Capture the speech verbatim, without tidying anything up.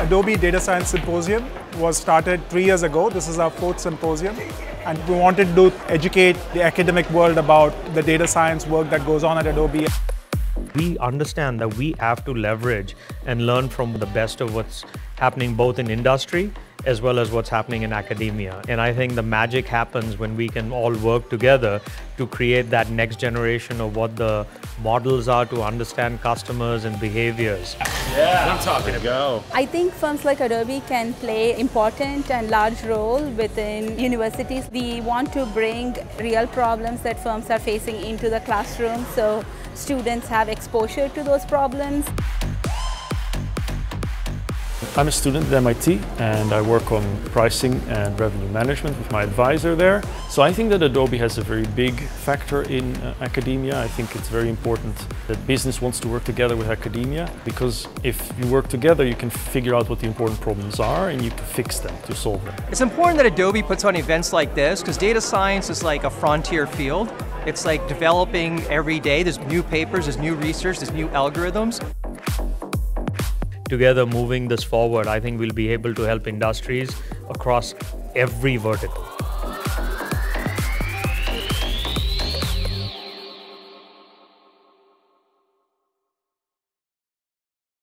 Adobe Data Science Symposium was started three years ago. This is our fourth symposium. And we wanted to educate the academic world about the data science work that goes on at Adobe. We understand that we have to leverage and learn from the best of what's happening both in industry as well as what's happening in academia. And I think the magic happens when we can all work together to create that next generation of what the models are to understand customers and behaviors. Yeah, I'm talking to go. I think firms like Adobe can play important and large role within universities. We want to bring real problems that firms are facing into the classroom so students have exposure to those problems. I'm a student at M I T and I work on pricing and revenue management with my advisor there. So I think that Adobe has a very big factor in uh, academia. I think it's very important that business wants to work together with academia, because if you work together you can figure out what the important problems are and you can fix them to solve them. It's important that Adobe puts on events like this because data science is like a frontier field. It's like developing every day. There's new papers, there's new research, there's new algorithms. Together moving this forward, I think we'll be able to help industries across every vertical.